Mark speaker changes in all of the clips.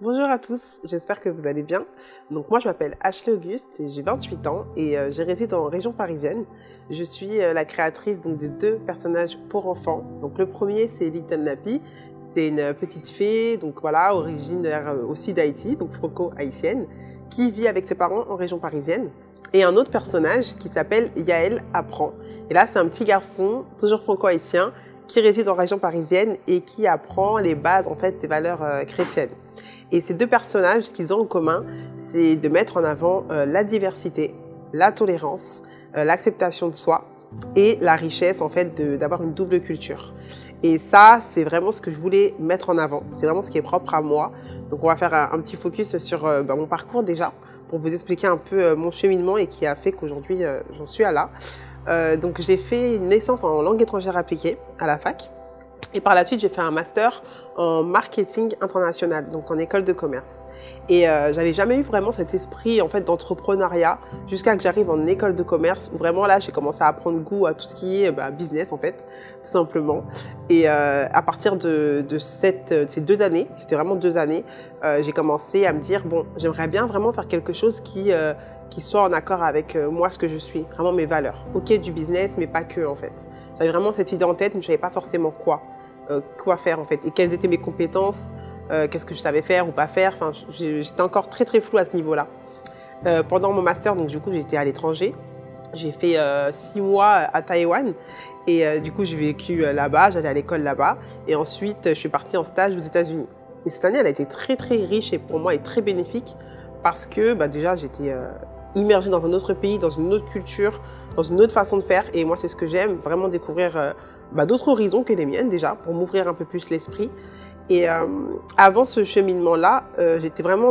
Speaker 1: Bonjour à tous, j'espère que vous allez bien. Donc moi je m'appelle Ashley Auguste et j'ai 28 ans et je réside en région parisienne. Je suis la créatrice donc, de 2 personnages pour enfants. Donc le premier c'est Little Nappy, c'est une petite fée, donc voilà, originaire aussi d'Haïti, donc franco-haïtienne, qui vit avec ses parents en région parisienne. Et un autre personnage qui s'appelle Yael Apprend. Et là c'est un petit garçon, toujours franco-haïtien, qui réside en région parisienne et qui apprend les bases en fait des valeurs chrétiennes. Et ces 2 personnages, ce qu'ils ont en commun, c'est de mettre en avant la diversité, la tolérance, l'acceptation de soi et la richesse en fait d'avoir une double culture. Et ça, c'est vraiment ce que je voulais mettre en avant. C'est vraiment ce qui est propre à moi. Donc on va faire un petit focus sur mon parcours déjà, pour vous expliquer un peu mon cheminement et qui a fait qu'aujourd'hui j'en suis à là. Donc j'ai fait une licence en langue étrangère appliquée à la fac. Et par la suite, j'ai fait un master en marketing international, donc en école de commerce. Et j'avais jamais eu vraiment cet esprit en fait d'entrepreneuriat jusqu'à que j'arrive en école de commerce où vraiment là, j'ai commencé à prendre goût à tout ce qui est business en fait, tout simplement. Et à partir de ces 2 années, c'était vraiment 2 années, j'ai commencé à me dire bon, j'aimerais bien vraiment faire quelque chose qui soit en accord avec moi, ce que je suis, vraiment mes valeurs. Ok, du business, mais pas que en fait. J'avais vraiment cette idée en tête, mais je savais pas forcément quoi faire en fait, et quelles étaient mes compétences, qu'est-ce que je savais faire ou pas faire. Enfin, j'étais encore très flou à ce niveau-là. Pendant mon master, donc du coup, j'étais à l'étranger. J'ai fait 6 mois à Taïwan et du coup, j'ai vécu là-bas, j'allais à l'école là-bas et ensuite, je suis partie en stage aux États-Unis. Et cette année, elle a été très riche et pour moi et très bénéfique parce que déjà, j'étais immergée dans un autre pays, dans une autre culture, dans une autre façon de faire. Et moi, c'est ce que j'aime, vraiment découvrir d'autres horizons que les miennes déjà, pour m'ouvrir un peu plus l'esprit. Et avant ce cheminement-là, j'étais vraiment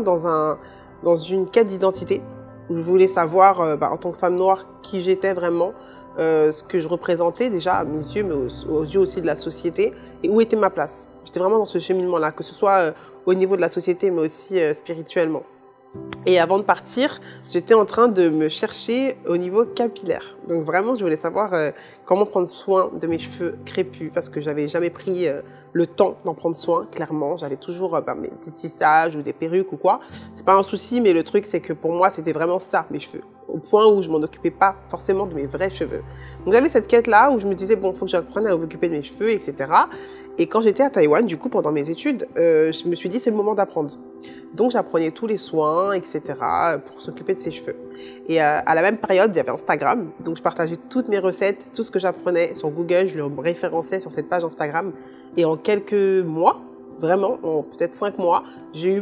Speaker 1: dans une quête d'identité, où je voulais savoir, en tant que femme noire, qui j'étais vraiment, ce que je représentais déjà à mes yeux, mais aux yeux aussi de la société, et où était ma place. J'étais vraiment dans ce cheminement-là, que ce soit au niveau de la société, mais aussi spirituellement. Et avant de partir, j'étais en train de me chercher au niveau capillaire. Donc vraiment, je voulais savoir comment prendre soin de mes cheveux crépus parce que j'avais jamais pris le temps d'en prendre soin, clairement. J'avais toujours des tissages ou des perruques ou quoi. C'est pas un souci, mais le truc, c'est que pour moi, c'était vraiment ça, mes cheveux. Au point où je m'en occupais pas forcément de mes vrais cheveux. Donc j'avais cette quête-là où je me disais, bon, faut que j'apprenne à m'occuper de mes cheveux, etc. Et quand j'étais à Taïwan, du coup, pendant mes études, je me suis dit, c'est le moment d'apprendre. Donc j'apprenais tous les soins, etc. pour s'occuper de ses cheveux. Et à la même période, il y avait Instagram. Donc je partageais toutes mes recettes, tout ce que j'apprenais sur Google, je le référençais sur cette page Instagram. Et en quelques mois, vraiment, en peut-être 5 mois, j'ai eu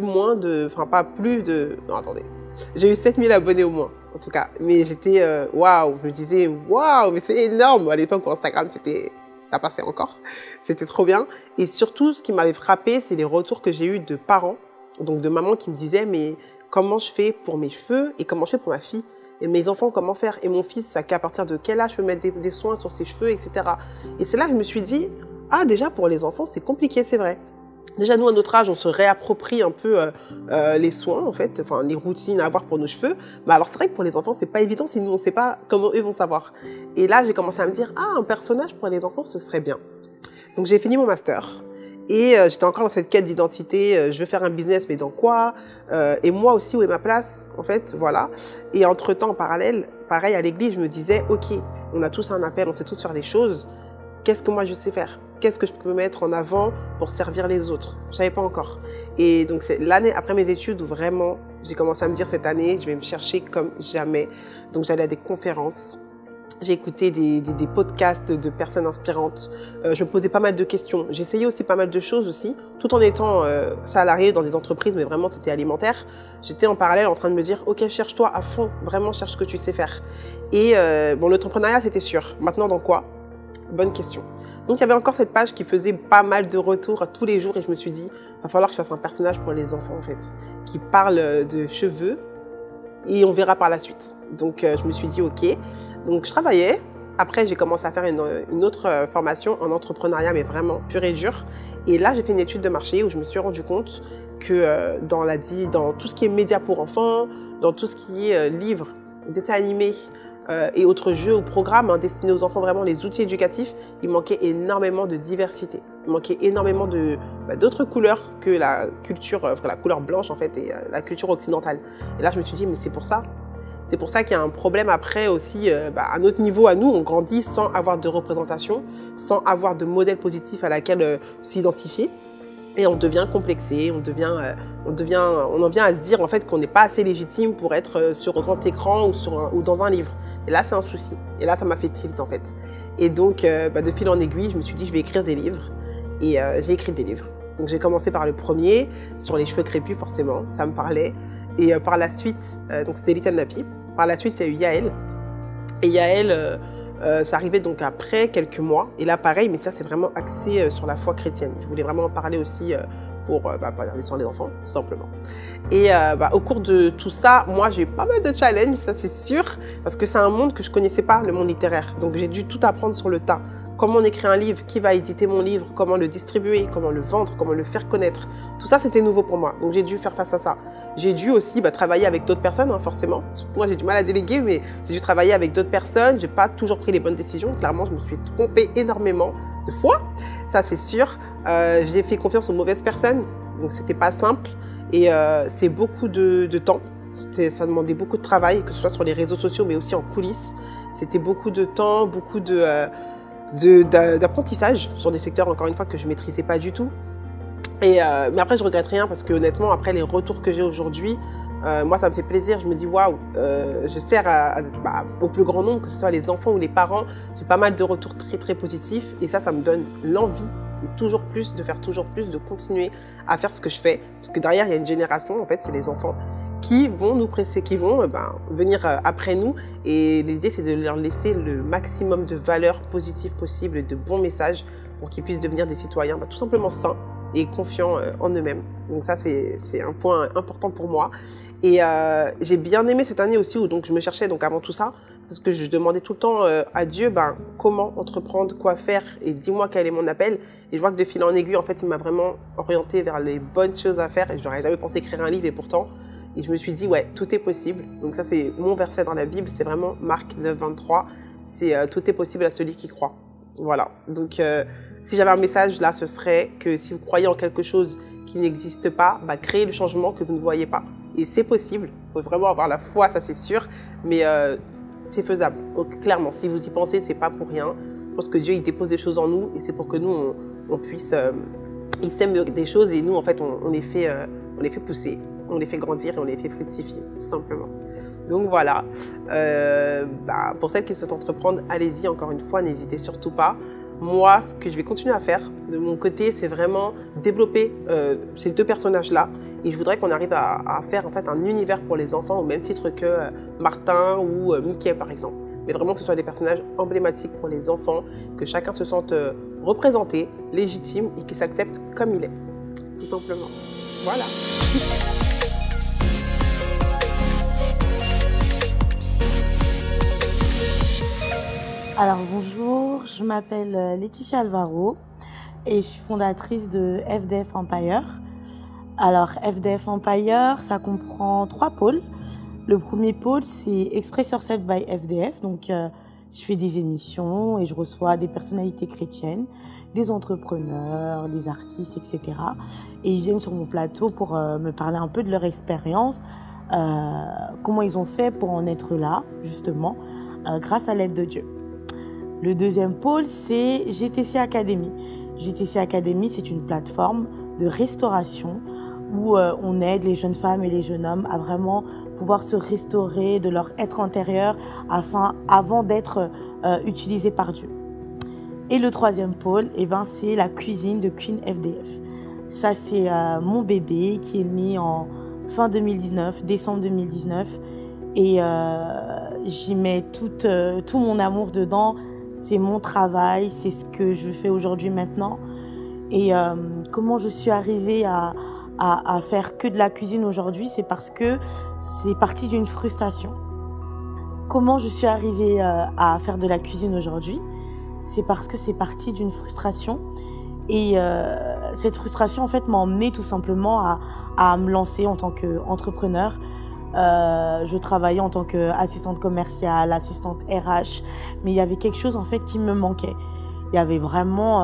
Speaker 1: j'ai eu 7000 abonnés au moins, en tout cas. Mais j'étais, waouh, je me disais, waouh, mais c'est énorme. À l'époque, où Instagram, ça passait encore. C'était trop bien. Et surtout, ce qui m'avait frappé, c'est les retours que j'ai eus de parents, donc de maman qui me disaient, mais comment je fais pour mes cheveux et comment je fais pour ma fille? Et mes enfants, comment faire? Et mon fils, à partir de quel âge je peux mettre des soins sur ses cheveux, etc. Et c'est là que je me suis dit, ah, déjà, pour les enfants, c'est compliqué, c'est vrai. Déjà, nous, à notre âge, on se réapproprie un peu les soins, en fait, enfin, les routines à avoir pour nos cheveux. Mais alors, c'est vrai que pour les enfants, c'est pas évident si nous, on sait pas comment eux vont savoir. Et là, j'ai commencé à me dire, ah, un personnage pour les enfants, ce serait bien. Donc, j'ai fini mon master. Et j'étais encore dans cette quête d'identité. Je veux faire un business, mais dans quoi? Et moi aussi, où est ma place? En fait, voilà. Et entre-temps, en parallèle, pareil, à l'église, je me disais, OK, on a tous un appel, on sait tous faire des choses. Qu'est-ce que moi, je sais faire? Qu'est-ce que je peux mettre en avant pour servir les autres? Je savais pas encore. Et donc, c'est l'année après mes études où vraiment, j'ai commencé à me dire cette année, je vais me chercher comme jamais. Donc, j'allais à des conférences. J'ai écouté des podcasts de personnes inspirantes. Je me posais pas mal de questions. J'essayais aussi pas mal de choses aussi, tout en étant salariée dans des entreprises, mais vraiment c'était alimentaire. J'étais en parallèle en train de me dire, ok, cherche-toi à fond, vraiment cherche ce que tu sais faire. Et l'entrepreneuriat c'était sûr. Maintenant dans quoi? Bonne question. Donc il y avait encore cette page qui faisait pas mal de retours tous les jours et je me suis dit, va falloir que je fasse un personnage pour les enfants en fait, qui parle de cheveux. Et on verra par la suite. Donc, je me suis dit, OK. Donc, je travaillais. Après, j'ai commencé à faire une autre formation en entrepreneuriat, mais vraiment pure et dure. Et là, j'ai fait une étude de marché où je me suis rendu compte que dans tout ce qui est médias pour enfants, dans tout ce qui est livres, dessins animés, et autres jeux ou programmes destinés aux enfants, vraiment les outils éducatifs, il manquait énormément de diversité. Il manquait énormément d'autres couleurs que la culture, la couleur blanche en fait, et la culture occidentale. Et là, je me suis dit, mais c'est pour ça. C'est pour ça qu'il y a un problème après aussi, à notre niveau, à nous, on grandit sans avoir de représentation, sans avoir de modèle positif à laquelle s'identifier. Et on devient complexé, on en vient à se dire en fait qu'on n'est pas assez légitime pour être sur un grand écran ou dans un livre. Et là, c'est un souci. Et là, ça m'a fait tilt en fait. Et donc, de fil en aiguille, je me suis dit, je vais écrire des livres. Et j'ai écrit des livres. Donc, j'ai commencé par le premier, sur les cheveux crépus, forcément, ça me parlait. Et par la suite, donc c'était Little Nappy. Par la suite, il y a eu Yael. Et Yael, ça arrivait donc après quelques mois. Et là, pareil, mais ça, c'est vraiment axé sur la foi chrétienne. Je voulais vraiment en parler aussi pour parler sur les enfants, tout simplement. Et au cours de tout ça, moi, j'ai eu pas mal de challenges, ça c'est sûr, parce que c'est un monde que je connaissais pas, le monde littéraire. Donc, j'ai dû tout apprendre sur le tas. Comment on écrit un livre, qui va éditer mon livre, comment le distribuer, comment le vendre, comment le faire connaître. Tout ça, c'était nouveau pour moi. Donc, j'ai dû faire face à ça. J'ai dû aussi travailler avec d'autres personnes, forcément. Moi, j'ai du mal à déléguer, mais j'ai dû travailler avec d'autres personnes. J'ai pas toujours pris les bonnes décisions. Clairement, je me suis trompée énormément de fois. Ça, c'est sûr. J'ai fait confiance aux mauvaises personnes. Donc, c'était pas simple. Et c'est beaucoup de temps. Ça demandait beaucoup de travail, que ce soit sur les réseaux sociaux, mais aussi en coulisses. C'était beaucoup de temps, beaucoup d'apprentissage sur des secteurs, encore une fois, que je ne maîtrisais pas du tout. Mais après, je regrette rien parce que honnêtement, après les retours que j'ai aujourd'hui, moi, ça me fait plaisir. Je me dis, waouh, je sers au plus grand nombre, que ce soit les enfants ou les parents. J'ai pas mal de retours très, très positifs. Et ça me donne l'envie de faire toujours plus, de continuer à faire ce que je fais. Parce que derrière, il y a une génération, en fait, c'est les enfants qui vont nous presser, qui vont venir après nous. Et l'idée, c'est de leur laisser le maximum de valeurs positives possibles, de bons messages pour qu'ils puissent devenir des citoyens tout simplement sains et confiants en eux-mêmes. Donc ça, c'est un point important pour moi. Et j'ai bien aimé cette année aussi où donc, je me cherchais avant tout ça, parce que je demandais tout le temps à Dieu comment entreprendre, quoi faire, et dis-moi quel est mon appel. Et je vois que de fil en aiguille, en fait, il m'a vraiment orienté vers les bonnes choses à faire. Et je n'aurais jamais pensé écrire un livre, et pourtant, et je me suis dit, ouais, tout est possible. Donc ça, c'est mon verset dans la Bible, c'est vraiment Marc 9, 23. C'est tout est possible à celui qui croit. Voilà. Donc, si j'avais un message là, ce serait que si vous croyez en quelque chose qui n'existe pas, créez le changement que vous ne voyez pas. Et c'est possible. Il faut vraiment avoir la foi, ça c'est sûr. Mais c'est faisable. Donc, clairement, si vous y pensez, c'est pas pour rien. Je pense que Dieu, il dépose des choses en nous et c'est pour que nous, on puisse... il sème des choses et nous, en fait, on les fait pousser. On les fait grandir et on les fait fructifier, tout simplement. Donc voilà, pour celles qui souhaitent entreprendre, allez-y, encore une fois, n'hésitez surtout pas. Moi, ce que je vais continuer à faire de mon côté, c'est vraiment développer ces deux personnages-là. Et je voudrais qu'on arrive à faire en fait un univers pour les enfants au même titre que Martin ou Mickey, par exemple. Mais vraiment que ce soit des personnages emblématiques pour les enfants, que chacun se sente représenté, légitime et qu'il s'accepte comme il est, tout simplement. Voilà.
Speaker 2: Alors bonjour, je m'appelle Laetitia Alvaro et je suis fondatrice de FDF Empire. Alors FDF Empire, ça comprend 3 pôles. Le premier pôle, c'est Express Yourself by FDF. Donc je fais des émissions et je reçois des personnalités chrétiennes, des entrepreneurs, des artistes, etc. Et ils viennent sur mon plateau pour me parler un peu de leur expérience, comment ils ont fait pour en être là, justement, grâce à l'aide de Dieu. Le deuxième pôle, c'est GTC Academy. GTC Academy, c'est une plateforme de restauration où on aide les jeunes femmes et les jeunes hommes à vraiment pouvoir se restaurer de leur être intérieur avant d'être utilisés par Dieu. Et le troisième pôle, c'est la cuisine de Queen FDF. Ça, c'est mon bébé qui est né en fin 2019, décembre 2019. Et j'y mets tout mon amour dedans. C'est mon travail, c'est ce que je fais aujourd'hui maintenant. Et comment je suis arrivée à faire que de la cuisine aujourd'hui, c'est parce que c'est parti d'une frustration. Comment je suis arrivée à faire de la cuisine aujourd'hui? C'est parce que c'est parti d'une frustration. Et cette frustration, en fait, m'a emmenée tout simplement à me lancer en tant qu'entrepreneur, Je travaillais en tant qu'assistante commerciale, assistante RH, mais il y avait quelque chose en fait qui me manquait. Il y avait vraiment,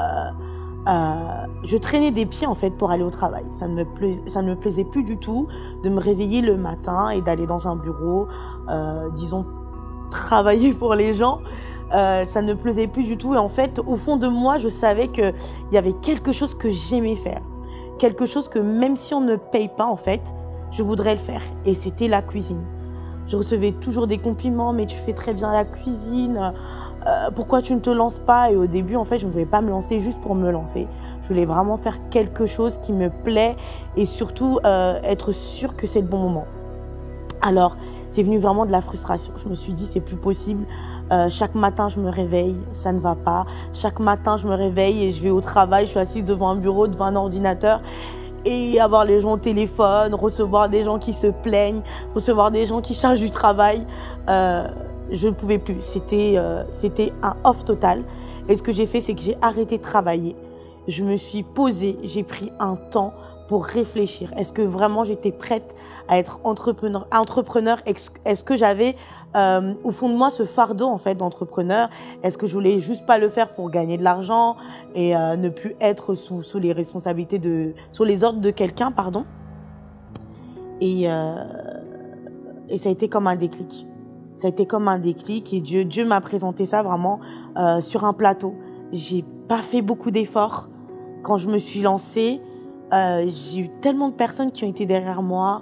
Speaker 2: je traînais des pieds en fait pour aller au travail. Ça ne me plaisait plus du tout de me réveiller le matin et d'aller dans un bureau, disons travailler pour les gens. Ça ne me plaisait plus du tout et en fait, au fond de moi, je savais que il y avait quelque chose que j'aimais faire, quelque chose que même si on ne me paye pas en fait, je voudrais le faire, et c'était la cuisine. Je recevais toujours des compliments, mais tu fais très bien la cuisine, pourquoi tu ne te lances pas? Et au début, en fait, je ne voulais pas me lancer juste pour me lancer. Je voulais vraiment faire quelque chose qui me plaît et surtout être sûre que c'est le bon moment. Alors, c'est venu vraiment de la frustration. Je me suis dit, c'est plus possible. Chaque matin, je me réveille, ça ne va pas. Chaque matin, je me réveille et je vais au travail, je suis assise devant un bureau, devant un ordinateur. Et avoir les gens au téléphone, recevoir des gens qui se plaignent, recevoir des gens qui chargent du travail, je ne pouvais plus. C'était un off total. Et ce que j'ai fait, c'est que j'ai arrêté de travailler. Je me suis posée, j'ai pris un temps pour réfléchir. Est-ce que vraiment j'étais prête à être entrepreneur? Est-ce que j'avais au fond de moi ce fardeau en fait d'entrepreneur? Est-ce que je voulais juste pas le faire pour gagner de l'argent et ne plus être sous les responsabilités sous les ordres de quelqu'un, pardon. Et ça a été comme un déclic. Ça a été comme un déclic et Dieu m'a présenté ça vraiment sur un plateau. J'ai pas fait beaucoup d'efforts quand je me suis lancée. J'ai eu tellement de personnes qui ont été derrière moi,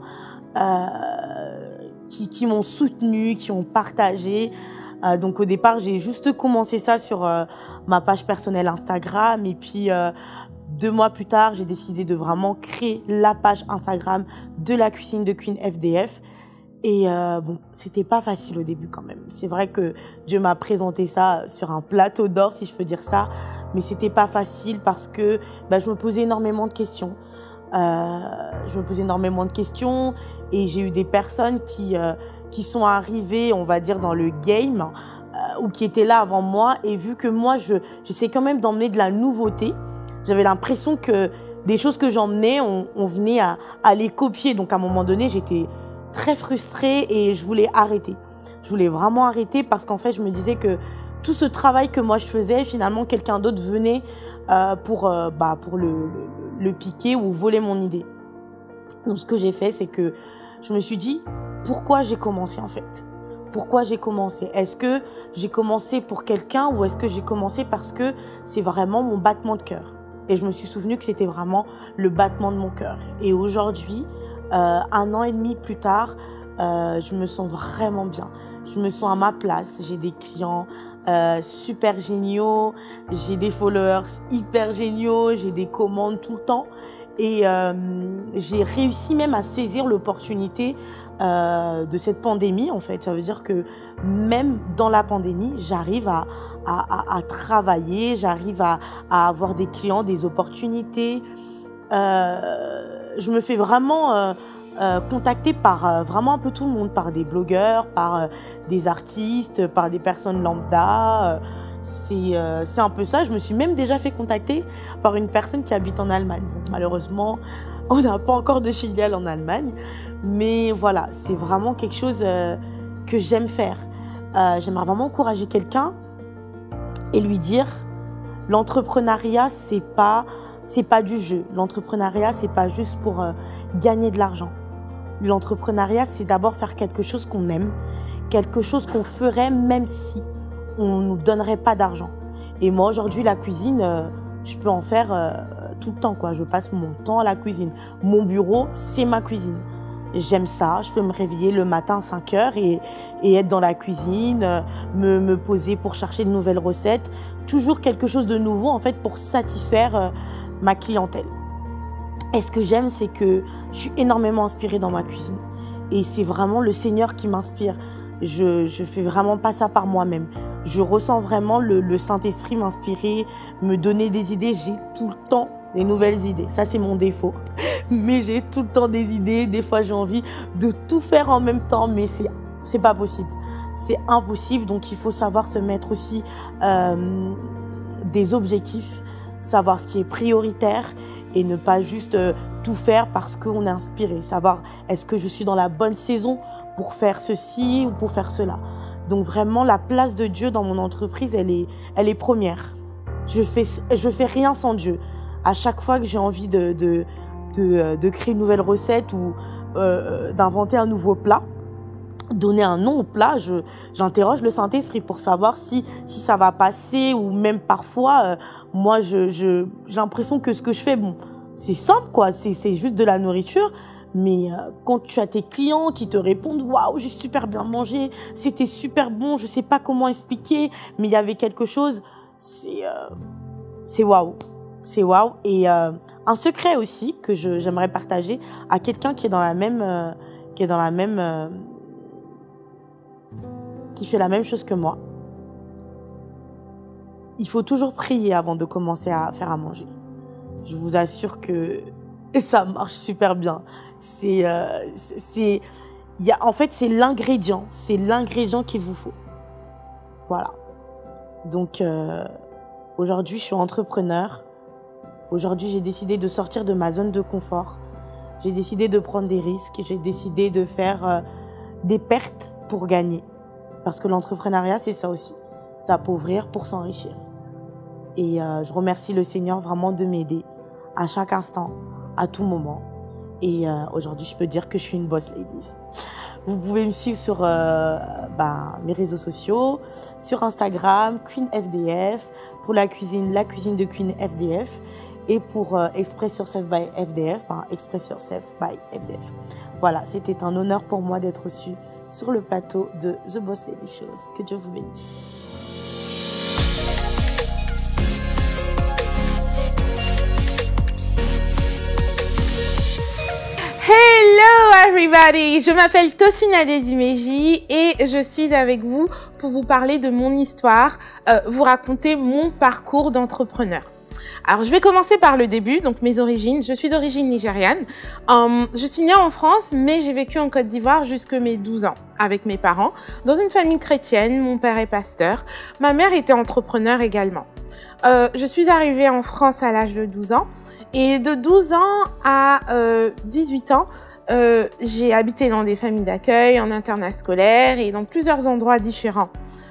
Speaker 2: qui m'ont soutenue, qui ont partagé. Donc au départ, j'ai juste commencé ça sur ma page personnelle Instagram. Et puis 2 mois plus tard, j'ai décidé de vraiment créer la page Instagram de la cuisine de Queen FDF. Et bon, c'était pas facile au début quand même. C'est vrai que Dieu m'a présenté ça sur un plateau d'or, si je peux dire ça. Mais c'était pas facile parce que je me posais énormément de questions. Et j'ai eu des personnes qui sont arrivées, on va dire, dans le game ou qui étaient là avant moi. Et vu que moi, j'essaie quand même d'emmener de la nouveauté, j'avais l'impression que des choses que j'emmenais, on venait à les copier. Donc à un moment donné, j'étais très frustrée et je voulais arrêter. Je voulais vraiment arrêter parce qu'en fait, je me disais que tout ce travail que moi je faisais, finalement, quelqu'un d'autre venait pour le piquer ou voler mon idée. Donc, ce que j'ai fait, c'est que je me suis dit, pourquoi j'ai commencé en fait? Pourquoi j'ai commencé? Est-ce que j'ai commencé pour quelqu'un ou est-ce que j'ai commencé parce que c'est vraiment mon battement de cœur? Et je me suis souvenu que c'était vraiment le battement de mon cœur. Et aujourd'hui, 1 an et demi plus tard, je me sens vraiment bien. Je me sens à ma place. J'ai des clients super géniaux, j'ai des followers hyper géniaux, j'ai des commandes tout le temps. Et j'ai réussi même à saisir l'opportunité de cette pandémie, en fait. Ça veut dire que même dans la pandémie, j'arrive à travailler, j'arrive à avoir des clients, des opportunités. Je me fais vraiment contacter par vraiment un peu tout le monde, par des blogueurs, par des artistes, par des personnes lambda. C'est un peu ça. Je me suis même déjà fait contacter par une personne qui habite en Allemagne. Donc, malheureusement, on n'a pas encore de filiale en Allemagne. Mais voilà, c'est vraiment quelque chose que j'aime faire. J'aimerais vraiment encourager quelqu'un et lui dire l'entrepreneuriat, c'est pas du jeu. L'entrepreneuriat, c'est pas juste pour gagner de l'argent. L'entrepreneuriat, c'est d'abord faire quelque chose qu'on aime, quelque chose qu'on ferait même si on nous donnerait pas d'argent. Et moi, aujourd'hui, la cuisine, je peux en faire tout le temps, quoi. Je passe mon temps à la cuisine. Mon bureau, c'est ma cuisine. J'aime ça. Je peux me réveiller le matin à 5 heures et être dans la cuisine, me poser pour chercher de nouvelles recettes. Toujours quelque chose de nouveau, en fait, pour satisfaire ma clientèle. Et ce que j'aime, c'est que je suis énormément inspirée dans ma cuisine. Et c'est vraiment le Seigneur qui m'inspire. Je fais vraiment pas ça par moi-même. Je ressens vraiment le Saint-Esprit m'inspirer, me donner des idées. J'ai tout le temps des nouvelles idées. Ça, c'est mon défaut. Mais j'ai tout le temps des idées. Des fois, j'ai envie de tout faire en même temps, mais c'est pas possible. C'est impossible. Donc, il faut savoir se mettre aussi des objectifs, savoir ce qui est prioritaire et ne pas juste tout faire parce qu'on est inspiré. Savoir est-ce que je suis dans la bonne saison pour faire ceci ou pour faire cela. Donc vraiment, la place de Dieu dans mon entreprise, elle est première. Je fais rien sans Dieu. À chaque fois que j'ai envie de créer une nouvelle recette ou d'inventer un nouveau plat, donner un nom au plat, j'interroge le Saint-Esprit pour savoir si ça va passer, ou même parfois, moi, j'ai l'impression que ce que je fais, bon, c'est simple, quoi, c'est juste de la nourriture, mais quand tu as tes clients qui te répondent, waouh, j'ai super bien mangé, c'était super bon, je sais pas comment expliquer, mais il y avait quelque chose, c'est waouh. C'est waouh. Et un secret aussi que j'aimerais partager à quelqu'un qui est dans la même, qui fait la même chose que moi. Il faut toujours prier avant de commencer à faire à manger. Je vous assure que ça marche super bien. En fait, c'est l'ingrédient qu'il vous faut. Voilà. Donc, aujourd'hui, je suis entrepreneur. Aujourd'hui, j'ai décidé de sortir de ma zone de confort. J'ai décidé de prendre des risques. J'ai décidé de faire des pertes pour gagner. Parce que l'entrepreneuriat, c'est ça aussi. S'appauvrir pour s'enrichir. Et je remercie le Seigneur vraiment de m'aider à chaque instant, à tout moment. Et aujourd'hui, je peux dire que je suis une boss lady. Vous pouvez me suivre sur mes réseaux sociaux, sur Instagram, Queen FDF, pour la cuisine de Queen FDF, et pour Express Yourself by FDF, Express Yourself by FDF. Voilà, c'était un honneur pour moi d'être reçue sur le plateau de The Boss Lady Shows. Que Dieu vous bénisse.
Speaker 3: Hello everybody, je m'appelle Tosin Adedimeji et je suis avec vous pour vous parler de mon histoire, vous raconter mon parcours d'entrepreneur. Alors je vais commencer par le début, donc mes origines. Je suis d'origine nigériane. Je suis née en France, mais j'ai vécu en Côte d'Ivoire jusque mes 12 ans avec mes parents, dans une famille chrétienne. Mon père est pasteur, ma mère était entrepreneur également. Je suis arrivée en France à l'âge de 12 ans. Et de 12 ans à 18 ans, j'ai habité dans des familles d'accueil, en internat scolaire et dans plusieurs endroits différents.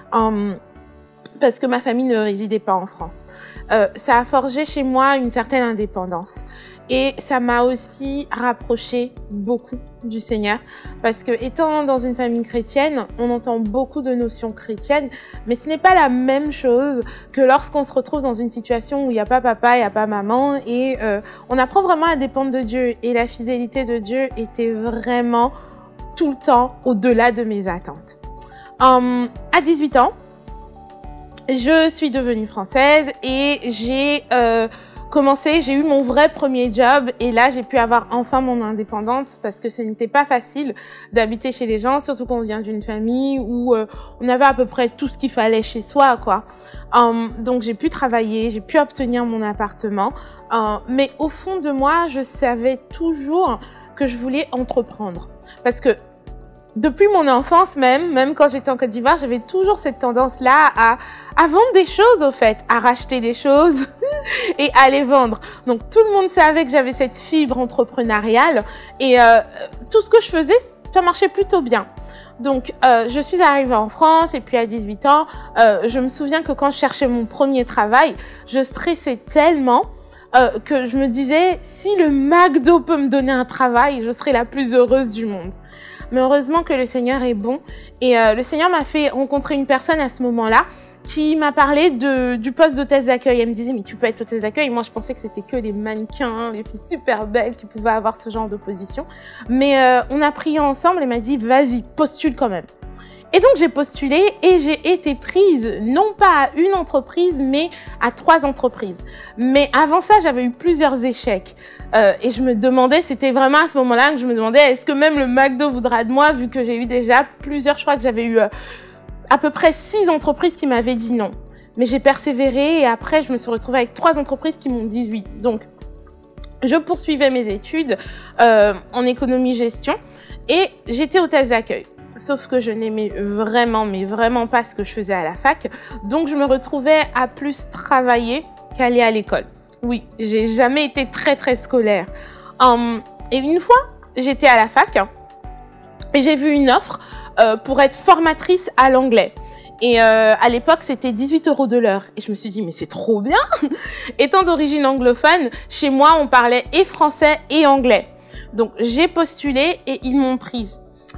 Speaker 3: Parce que ma famille ne résidait pas en France. Ça a forgé chez moi une certaine indépendance. Et ça m'a aussi rapproché beaucoup du Seigneur. Parce que étant dans une famille chrétienne, on entend beaucoup de notions chrétiennes, mais ce n'est pas la même chose que lorsqu'on se retrouve dans une situation où il n'y a pas papa, il n'y a pas maman, et on apprend vraiment à dépendre de Dieu. Et la fidélité de Dieu était vraiment tout le temps au-delà de mes attentes. À 18 ans, je suis devenue française et j'ai eu mon vrai premier job et là j'ai pu avoir enfin mon indépendance parce que ce n'était pas facile d'habiter chez les gens, surtout quand on vient d'une famille où on avait à peu près tout ce qu'il fallait chez soi, quoi. Donc j'ai pu travailler, j'ai pu obtenir mon appartement, mais au fond de moi, je savais toujours que je voulais entreprendre parce que depuis mon enfance même quand j'étais en Côte d'Ivoire, j'avais toujours cette tendance-là à vendre des choses, au fait, à racheter des choses et à les vendre. Donc, tout le monde savait que j'avais cette fibre entrepreneuriale et tout ce que je faisais, ça marchait plutôt bien. Donc, je suis arrivée en France et puis à 18 ans, je me souviens que quand je cherchais mon premier travail, je stressais tellement que je me disais, si le McDo peut me donner un travail, je serai la plus heureuse du monde. Mais heureusement que le Seigneur est bon. Et le Seigneur m'a fait rencontrer une personne à ce moment-là qui m'a parlé du poste d'hôtesse d'accueil. Elle me disait, mais tu peux être hôtesse d'accueil. Moi, je pensais que c'était que les mannequins, les filles super belles qui pouvaient avoir ce genre de position. Mais on a prié ensemble et m'a dit, vas-y, postule quand même. Et donc, j'ai postulé et j'ai été prise, non pas à une entreprise, mais à 3 entreprises. Mais avant ça, j'avais eu plusieurs échecs. Et je me demandais, c'était vraiment à ce moment-là que je me demandais, est-ce que même le McDo voudra de moi, vu que j'ai eu déjà plusieurs, je crois que j'avais eu à peu près 6 entreprises qui m'avaient dit non. Mais j'ai persévéré et après, je me suis retrouvée avec 3 entreprises qui m'ont dit oui. Donc, je poursuivais mes études en économie-gestion et j'étais hôtesse d'accueil. Sauf que je n'aimais vraiment, mais vraiment pas ce que je faisais à la fac. Donc, je me retrouvais à plus travailler qu'aller à l'école. Oui, j'ai jamais été très scolaire. Et une fois, j'étais à la fac et j'ai vu une offre pour être formatrice à l'anglais. Et à l'époque, c'était 18 € de l'heure. Et je me suis dit, mais c'est trop bien. Étant d'origine anglophone, chez moi, on parlait et français et anglais. Donc, j'ai postulé et ils m'ont prise.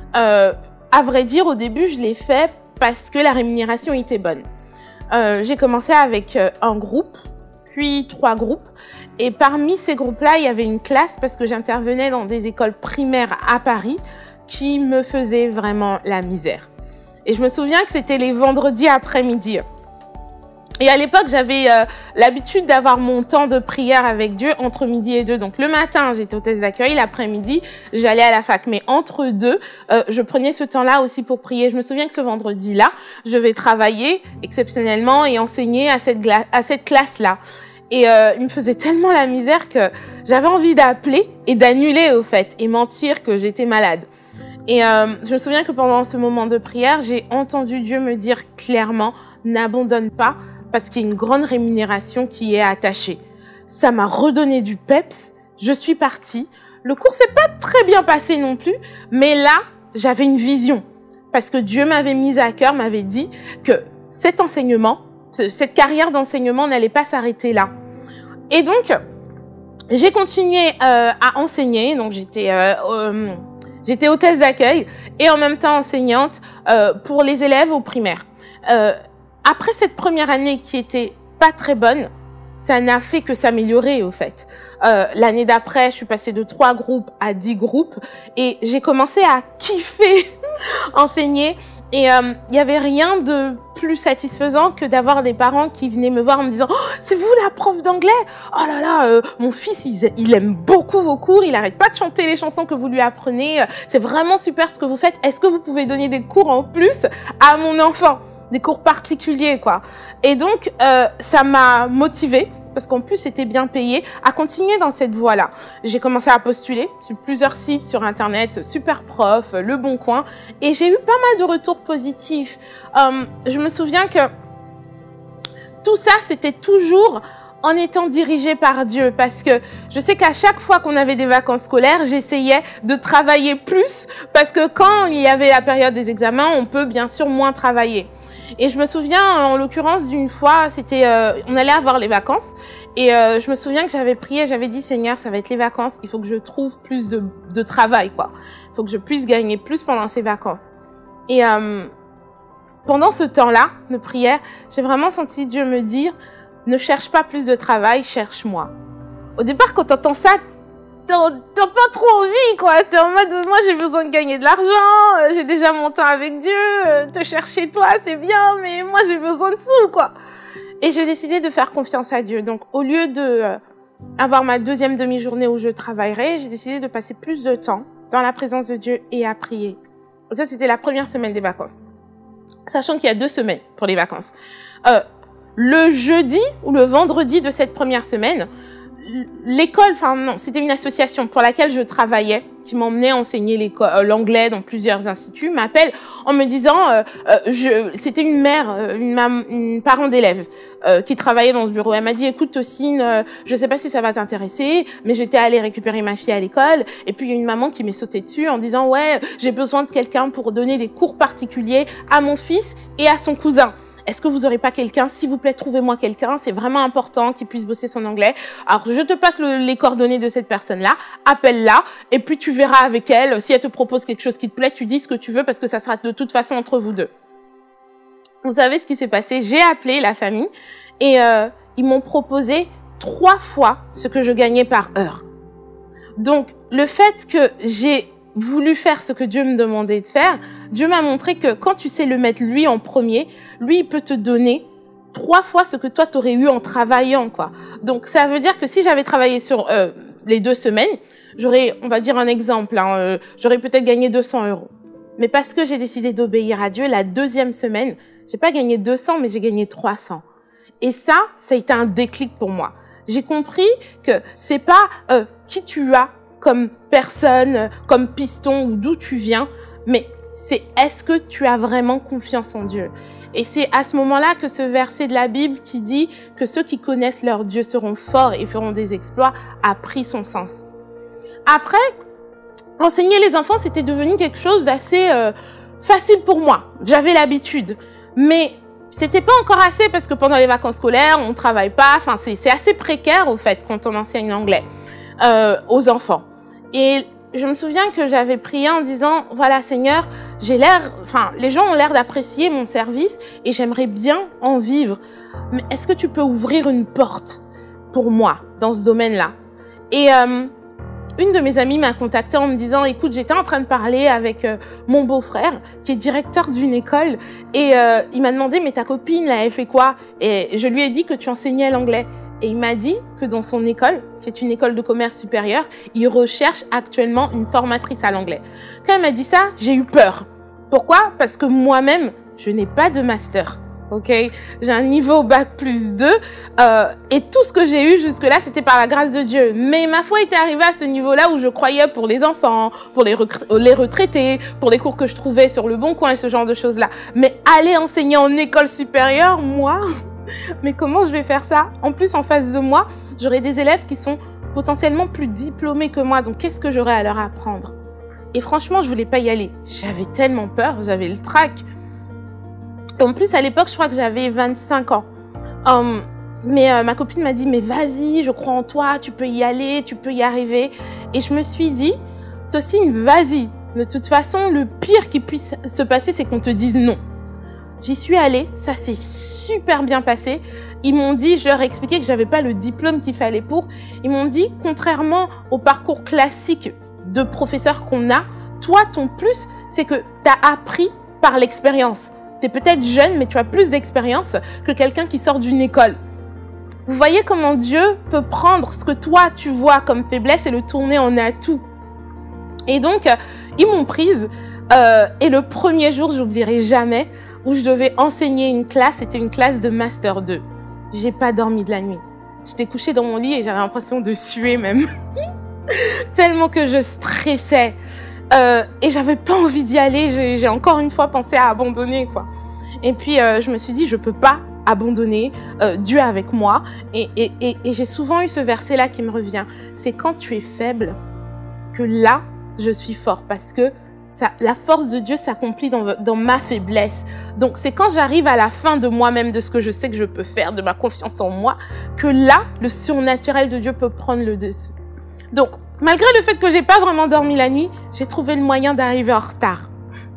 Speaker 3: À vrai dire, au début, je l'ai fait parce que la rémunération était bonne. J'ai commencé avec un groupe, puis 3 groupes. Et parmi ces groupes-là, il y avait une classe, parce que j'intervenais dans des écoles primaires à Paris, qui me faisait vraiment la misère. Et je me souviens que c'était les vendredis après-midi. Et à l'époque, j'avais l'habitude d'avoir mon temps de prière avec Dieu entre midi et 2. Donc le matin, j'étais hôtesse d'accueil, l'après-midi, j'allais à la fac. Mais entre deux, je prenais ce temps-là aussi pour prier. Je me souviens que ce vendredi-là, je vais travailler exceptionnellement et enseigner à cette classe-là. Et il me faisait tellement la misère que j'avais envie d'appeler et d'annuler au fait et mentir que j'étais malade. Et je me souviens que pendant ce moment de prière, j'ai entendu Dieu me dire clairement, n'abandonne pas parce qu'il y a une grande rémunération qui est attachée. Ça m'a redonné du peps, je suis partie. Le cours s'est pas très bien passé non plus, mais là, j'avais une vision. Parce que Dieu m'avait mise à cœur, m'avait dit que cet enseignement, cette carrière d'enseignement n'allait pas s'arrêter là. Et donc, j'ai continué à enseigner. Donc, j'étais hôtesse d'accueil et en même temps enseignante pour les élèves au primaire. Après cette première année qui était pas très bonne, ça n'a fait que s'améliorer au fait. L'année d'après, je suis passée de 3 groupes à 10 groupes et j'ai commencé à kiffer enseigner. Et il y avait rien de plus satisfaisant que d'avoir des parents qui venaient me voir en me disant « Oh, c'est vous la prof d'anglais ? Oh là là, mon fils, il aime beaucoup vos cours, il arrête pas de chanter les chansons que vous lui apprenez. C'est vraiment super ce que vous faites. Est-ce que vous pouvez donner des cours en plus à mon enfant ? Des cours particuliers, quoi. » Et donc, ça m'a motivée, parce qu'en plus, c'était bien payé, à continuer dans cette voie-là. J'ai commencé à postuler sur plusieurs sites sur Internet, Superprof, Le Bon Coin, et j'ai eu pas mal de retours positifs. Je me souviens que tout ça, c'était toujours en étant dirigée par Dieu, parce que je sais qu'à chaque fois qu'on avait des vacances scolaires, j'essayais de travailler plus, parce que quand il y avait la période des examens, on peut bien sûr moins travailler. Et je me souviens, en l'occurrence, d'une fois, on allait avoir les vacances, et je me souviens que j'avais prié, j'avais dit, Seigneur, ça va être les vacances, il faut que je trouve plus de travail, quoi. Il faut que je puisse gagner plus pendant ces vacances. Et pendant ce temps-là de prière, j'ai vraiment senti Dieu me dire, ne cherche pas plus de travail, cherche-moi. Au départ, quand t'entends ça, t'as pas trop envie, quoi. T'es en mode, moi, j'ai besoin de gagner de l'argent, j'ai déjà mon temps avec Dieu, te chercher toi, c'est bien, mais moi, j'ai besoin de sous, quoi. Et j'ai décidé de faire confiance à Dieu. Donc, au lieu de avoir ma deuxième demi-journée où je travaillerai, j'ai décidé de passer plus de temps dans la présence de Dieu et à prier. Ça, c'était la première semaine des vacances. Sachant qu'il y a 2 semaines pour les vacances. Le jeudi ou le vendredi de cette première semaine, l'école, c'était une association pour laquelle je travaillais, qui m'emmenait enseigner l'anglais dans plusieurs instituts, m'appelle en me disant, c'était une mère, une parent d'élève qui travaillait dans ce bureau. Elle m'a dit, écoute Tocine, je sais pas si ça va t'intéresser, mais j'étais allée récupérer ma fille à l'école, et puis il y a une maman qui m'est sautée dessus en disant, ouais, j'ai besoin de quelqu'un pour donner des cours particuliers à mon fils et à son cousin. Est-ce que vous aurez pas quelqu'un? S'il vous plaît, trouvez-moi quelqu'un. C'est vraiment important qu'il puisse bosser son anglais. Alors, je te passe les coordonnées de cette personne-là. Appelle-la. Et puis, tu verras avec elle. Si elle te propose quelque chose qui te plaît, tu dis ce que tu veux parce que ça sera de toute façon entre vous deux. Vous savez ce qui s'est passé? J'ai appelé la famille et ils m'ont proposé 3 fois ce que je gagnais par heure. Donc, le fait que j'ai voulu faire ce que Dieu me demandait de faire, Dieu m'a montré que quand tu sais le mettre lui en premier, lui, il peut te donner 3 fois ce que toi, t'aurais eu en travaillant, quoi. Donc, ça veut dire que si j'avais travaillé sur les 2 semaines, j'aurais, on va dire un exemple, j'aurais peut-être gagné 200 €. Mais parce que j'ai décidé d'obéir à Dieu, la 2e semaine, j'ai pas gagné 200, mais j'ai gagné 300. Et ça a été un déclic pour moi. J'ai compris que c'est pas qui tu as comme personne, comme piston ou d'où tu viens, mais c'est est-ce que tu as vraiment confiance en Dieu? Et c'est à ce moment-là que ce verset de la Bible qui dit que ceux qui connaissent leur Dieu seront forts et feront des exploits a pris son sens. Après, enseigner les enfants, c'était devenu quelque chose d'assez facile pour moi. J'avais l'habitude. Mais c'était pas encore assez parce que pendant les vacances scolaires, on travaille pas. Enfin, c'est assez précaire, au fait, quand on enseigne l'anglais aux enfants. Et je me souviens que j'avais prié en disant, voilà, Seigneur, les gens ont l'air d'apprécier mon service et j'aimerais bien en vivre. Mais est-ce que tu peux ouvrir une porte pour moi dans ce domaine-là? Et une de mes amies m'a contactée en me disant, écoute, j'étais en train de parler avec mon beau-frère qui est directeur d'une école et il m'a demandé, mais ta copine, là, elle fait quoi? Et je lui ai dit que tu enseignais l'anglais. Et il m'a dit que dans son école, qui est une école de commerce supérieur, il recherche actuellement une formatrice à l'anglais. Quand elle m'a dit ça, j'ai eu peur. Pourquoi? Parce que moi-même, je n'ai pas de master. Ok, j'ai un niveau bac+2 et tout ce que j'ai eu jusque-là, c'était par la grâce de Dieu. Mais ma foi était arrivée à ce niveau-là où je croyais pour les enfants, pour les retraités, pour les cours que je trouvais sur le Bon Coin et ce genre de choses-là. Mais aller enseigner en école supérieure, moi, mais comment je vais faire ça? En plus, en face de moi, j'aurai des élèves qui sont potentiellement plus diplômés que moi. Donc, qu'est-ce que j'aurai à leur apprendre? Et franchement, je voulais pas y aller. J'avais tellement peur, j'avais le trac. En plus, à l'époque, je crois que j'avais 25 ans. Mais ma copine m'a dit, mais vas-y, je crois en toi, tu peux y aller, tu peux y arriver. Et je me suis dit, Tocine, vas-y. De toute façon, le pire qui puisse se passer, c'est qu'on te dise non. J'y suis allée, ça s'est super bien passé. Ils m'ont dit, je leur ai expliqué que j'avais pas le diplôme qu'il fallait pour. Ils m'ont dit, contrairement au parcours classique de professeur qu'on a, toi, ton plus, c'est que tu as appris par l'expérience. Tu es peut-être jeune, mais tu as plus d'expérience que quelqu'un qui sort d'une école. Vous voyez comment Dieu peut prendre ce que toi, tu vois comme faiblesse et le tourner en atout. Et donc, ils m'ont prise. Et le premier jour, j'oublierai jamais, où je devais enseigner une classe, c'était une classe de Master 2. J'ai pas dormi de la nuit. J'étais couchée dans mon lit et j'avais l'impression de suer même. Tellement que je stressais. Et j'avais pas envie d'y aller. J'ai encore une fois pensé à abandonner, quoi. Et puis, je me suis dit, je peux pas abandonner. Dieu est avec moi. Et j'ai souvent eu ce verset-là qui me revient. C'est quand tu es faible que là, je suis fort. Parce que la force de Dieu s'accomplit dans ma faiblesse. Donc, c'est quand j'arrive à la fin de moi-même, de ce que je sais que je peux faire, de ma confiance en moi, que là, le surnaturel de Dieu peut prendre le dessus. Donc, malgré le fait que j'ai pas vraiment dormi la nuit, j'ai trouvé le moyen d'arriver en retard.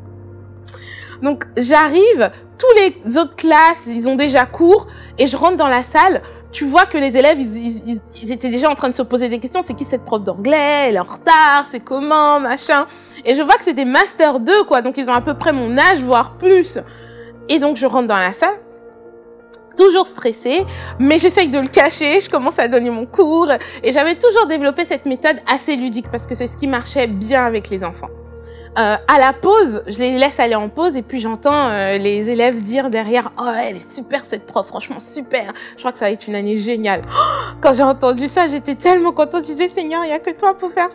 Speaker 3: Donc, j'arrive, tous les autres classes, ils ont déjà cours, et je rentre dans la salle. Tu vois que les élèves, ils étaient déjà en train de se poser des questions. C'est qui cette prof d'anglais? Elle est en retard? C'est comment? Machin. Et je vois que c'est des Master 2, quoi. Donc, ils ont à peu près mon âge, voire plus. Et donc, je rentre dans la salle. Toujours stressée, mais j'essaye de le cacher. Je commence à donner mon cours. Et j'avais toujours développé cette méthode assez ludique parce que c'est ce qui marchait bien avec les enfants. À la pause, je les laisse aller en pause et puis j'entends les élèves dire derrière « Oh, elle est super cette prof, franchement super. Je crois que ça va être une année géniale. Oh » Quand j'ai entendu ça, j'étais tellement contente. Je disais « Seigneur, il n'y a que toi pour faire ça. »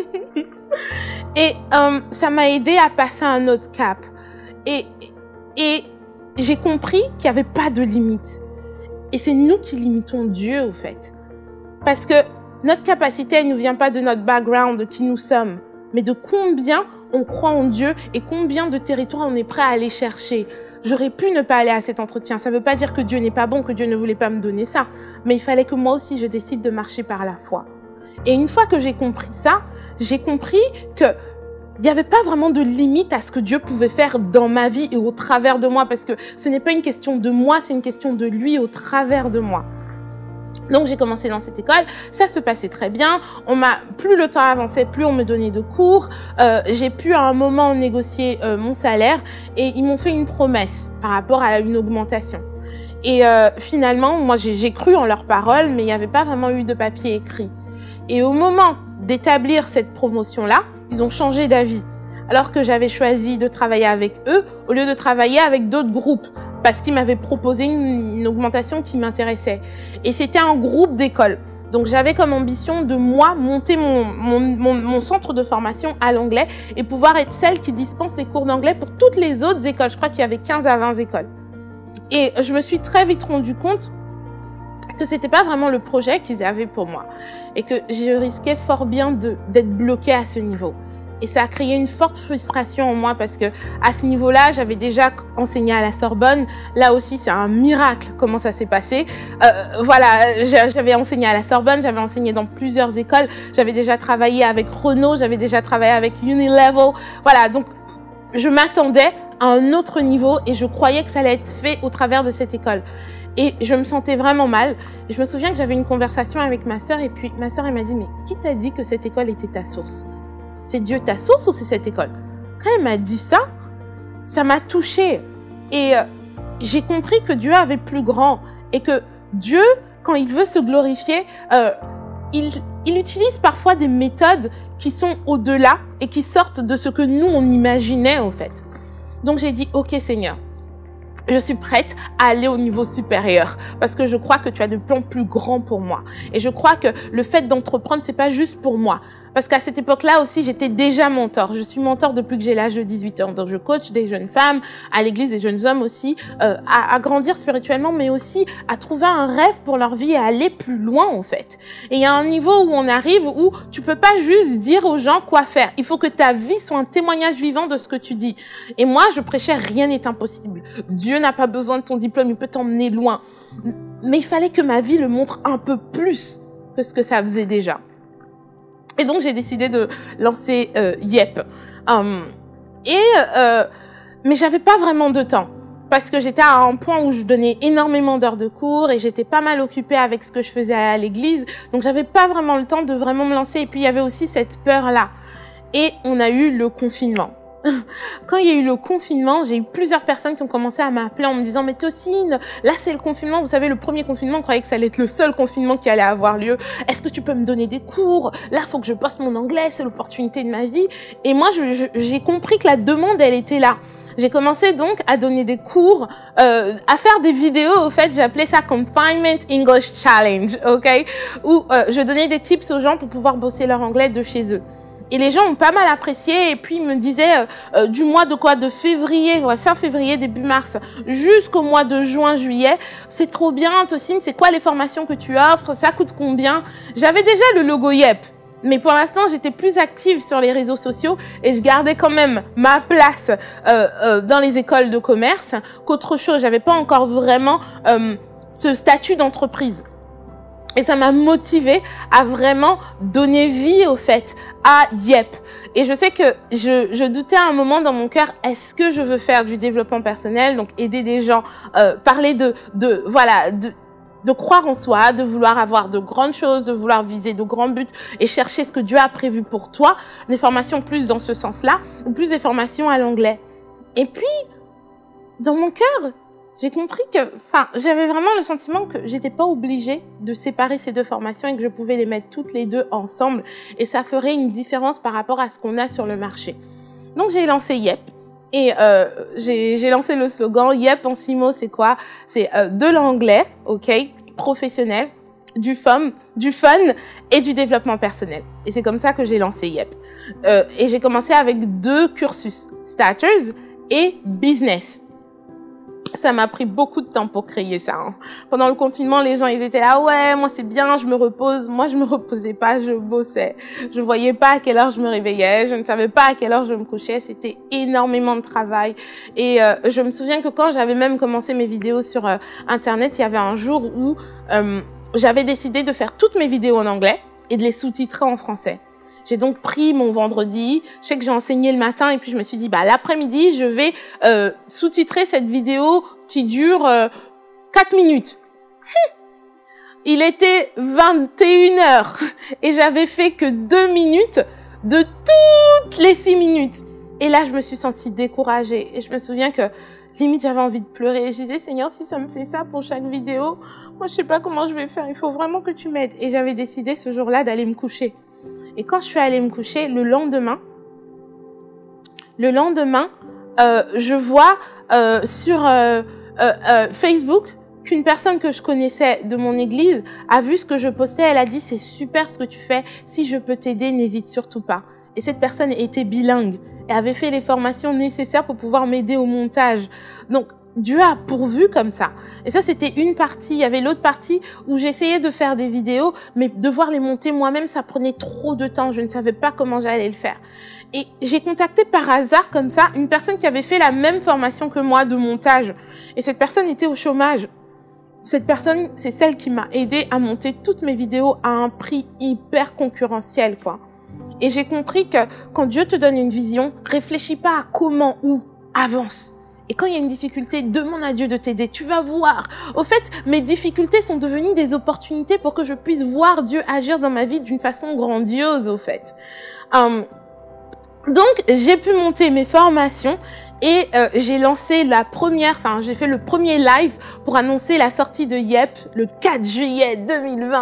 Speaker 3: Et ça m'a aidé à passer à un autre cap. Et j'ai compris qu'il n'y avait pas de limite. Et c'est nous qui limitons Dieu, au fait. Parce que notre capacité, elle ne vient pas de notre background, de qui nous sommes, mais de combien on croit en Dieu et combien de territoires on est prêt à aller chercher. J'aurais pu ne pas aller à cet entretien. Ça ne veut pas dire que Dieu n'est pas bon, que Dieu ne voulait pas me donner ça. Mais il fallait que moi aussi, je décide de marcher par la foi. Et une fois que j'ai compris ça, j'ai compris que il n'y avait pas vraiment de limite à ce que Dieu pouvait faire dans ma vie et au travers de moi. Parce que ce n'est pas une question de moi, c'est une question de lui au travers de moi. Donc j'ai commencé dans cette école, ça se passait très bien. Plus le temps avançait, plus on me donnait de cours. J'ai pu à un moment négocier mon salaire et ils m'ont fait une promesse par rapport à une augmentation. Et finalement, moi j'ai cru en leurs paroles, mais il n'y avait pas vraiment eu de papier écrit. Et au moment d'établir cette promotion-là, ils ont changé d'avis. Alors que j'avais choisi de travailler avec eux au lieu de travailler avec d'autres groupes. Parce qu'ils m'avaient proposé une augmentation qui m'intéressait. Et c'était un groupe d'écoles. Donc j'avais comme ambition de moi monter mon centre de formation à l'anglais et pouvoir être celle qui dispense les cours d'anglais pour toutes les autres écoles. Je crois qu'il y avait 15 à 20 écoles. Et je me suis très vite rendu compte que c'était pas vraiment le projet qu'ils avaient pour moi et que je risquais fort bien d'être bloquée à ce niveau. Et ça a créé une forte frustration en moi parce que à ce niveau-là, j'avais déjà enseigné à la Sorbonne. Là aussi, c'est un miracle comment ça s'est passé. Voilà, j'avais enseigné à la Sorbonne, j'avais enseigné dans plusieurs écoles. J'avais déjà travaillé avec Renault, j'avais déjà travaillé avec Unilevel. Voilà, donc je m'attendais à un autre niveau et je croyais que ça allait être fait au travers de cette école. Et je me sentais vraiment mal. Et je me souviens que j'avais une conversation avec ma sœur et puis ma sœur, elle m'a dit « Mais qui t'a dit que cette école était ta source ? C'est Dieu ta source ou c'est cette école ?» Quand elle m'a dit ça, ça m'a touchée. Et j'ai compris que Dieu avait plus grand et que Dieu, quand il veut se glorifier, il utilise parfois des méthodes qui sont au-delà et qui sortent de ce que nous, on imaginait en fait. Donc j'ai dit « Ok Seigneur, je suis prête à aller au niveau supérieur parce que je crois que tu as des plans plus grands pour moi. Et je crois que le fait d'entreprendre, c'est pas juste pour moi. Parce qu'à cette époque-là aussi, j'étais déjà mentor. Je suis mentor depuis que j'ai l'âge de 18 ans. Donc, je coach des jeunes femmes, à l'église, des jeunes hommes aussi, à grandir spirituellement, mais aussi à trouver un rêve pour leur vie et à aller plus loin, en fait. Et il y a un niveau où on arrive où tu peux pas juste dire aux gens quoi faire. Il faut que ta vie soit un témoignage vivant de ce que tu dis. Et moi, je prêchais rien n'est impossible. Dieu n'a pas besoin de ton diplôme, il peut t'emmener loin. Mais il fallait que ma vie le montre un peu plus que ce que ça faisait déjà. Et donc, j'ai décidé de lancer Yep. Mais j'avais pas vraiment de temps parce que j'étais à un point où je donnais énormément d'heures de cours et j'étais pas mal occupée avec ce que je faisais à l'église. Donc, j'avais pas vraiment le temps de vraiment me lancer. Et puis, il y avait aussi cette peur-là. Et on a eu le confinement. Quand il y a eu le confinement, j'ai eu plusieurs personnes qui ont commencé à m'appeler en me disant « Mais Tocine, là c'est le confinement, vous savez, le premier confinement, on croyait que ça allait être le seul confinement qui allait avoir lieu. Est-ce que tu peux me donner des cours? Là, faut que je poste mon anglais, c'est l'opportunité de ma vie. » Et moi, j'ai compris que la demande, elle était là. J'ai commencé donc à donner des cours, à faire des vidéos, au fait, j'appelais ça Confinement English Challenge, ok? Où je donnais des tips aux gens pour pouvoir bosser leur anglais de chez eux. Et les gens ont pas mal apprécié et puis ils me disaient du mois de février, fin février, début mars, jusqu'au mois de juin, juillet, c'est trop bien, Tocine, c'est quoi les formations que tu offres, ça coûte combien? J'avais déjà le logo Yep, mais pour l'instant j'étais plus active sur les réseaux sociaux et je gardais quand même ma place dans les écoles de commerce qu'autre chose. J'avais pas encore vraiment ce statut d'entreprise. Et ça m'a motivée à vraiment donner vie, au fait, à Yep. Et je sais que je doutais à un moment dans mon cœur, est-ce que je veux faire du développement personnel, donc aider des gens, parler de croire en soi, de vouloir avoir de grandes choses, de vouloir viser de grands buts et chercher ce que Dieu a prévu pour toi, des formations plus dans ce sens-là, ou plus des formations à l'anglais. Et puis, dans mon cœur, j'ai compris que, j'avais vraiment le sentiment que j'étais pas obligée de séparer ces deux formations et que je pouvais les mettre toutes les deux ensemble et ça ferait une différence par rapport à ce qu'on a sur le marché. Donc, j'ai lancé Yep et j'ai lancé le slogan Yep en 6 mots, c'est quoi? C'est de l'anglais, ok, professionnel, du fun et du développement personnel. Et c'est comme ça que j'ai lancé Yep. Et j'ai commencé avec 2 cursus, Starters et Business. Ça m'a pris beaucoup de temps pour créer ça. Hein. Pendant le confinement, les gens, ils étaient là, ouais, moi c'est bien, je me repose. Moi, je me reposais pas, je bossais. Je voyais pas à quelle heure je me réveillais, je ne savais pas à quelle heure je me couchais. C'était énormément de travail. Et je me souviens que quand j'avais même commencé mes vidéos sur Internet, il y avait un jour où j'avais décidé de faire toutes mes vidéos en anglais et de les sous-titrer en français. J'ai donc pris mon vendredi, je sais que j'ai enseigné le matin et puis je me suis dit, l'après-midi, je vais sous-titrer cette vidéo qui dure 4 minutes. Il était 21h et j'avais fait que 2 minutes de toutes les 6 minutes. Et là, je me suis sentie découragée et je me souviens que limite, j'avais envie de pleurer. Et je disais, Seigneur, si ça me fait ça pour chaque vidéo, moi, je sais pas comment je vais faire. Il faut vraiment que tu m'aides. Et j'avais décidé ce jour-là d'aller me coucher. Et quand je suis allée me coucher, le lendemain, je vois sur Facebook qu'une personne que je connaissais de mon église a vu ce que je postais. Elle a dit, c'est super ce que tu fais. Si je peux t'aider, n'hésite surtout pas. Et cette personne était bilingue et avait fait les formations nécessaires pour pouvoir m'aider au montage. Donc, Dieu a pourvu comme ça. Et ça, c'était une partie. Il y avait l'autre partie où j'essayais de faire des vidéos, mais devoir les monter moi-même, ça prenait trop de temps. Je ne savais pas comment j'allais le faire. Et j'ai contacté par hasard, comme ça, une personne qui avait fait la même formation que moi de montage. Et cette personne était au chômage. Cette personne, c'est celle qui m'a aidé à monter toutes mes vidéos à un prix hyper concurrentiel, quoi. Et j'ai compris que quand Dieu te donne une vision, réfléchis pas à comment, où, avance. Et quand il y a une difficulté, demande à Dieu de t'aider. Tu vas voir. Au fait, mes difficultés sont devenues des opportunités pour que je puisse voir Dieu agir dans ma vie d'une façon grandiose, au fait. Donc, j'ai pu monter mes formations et j'ai lancé j'ai fait le premier live pour annoncer la sortie de Yep le 4 juillet 2020.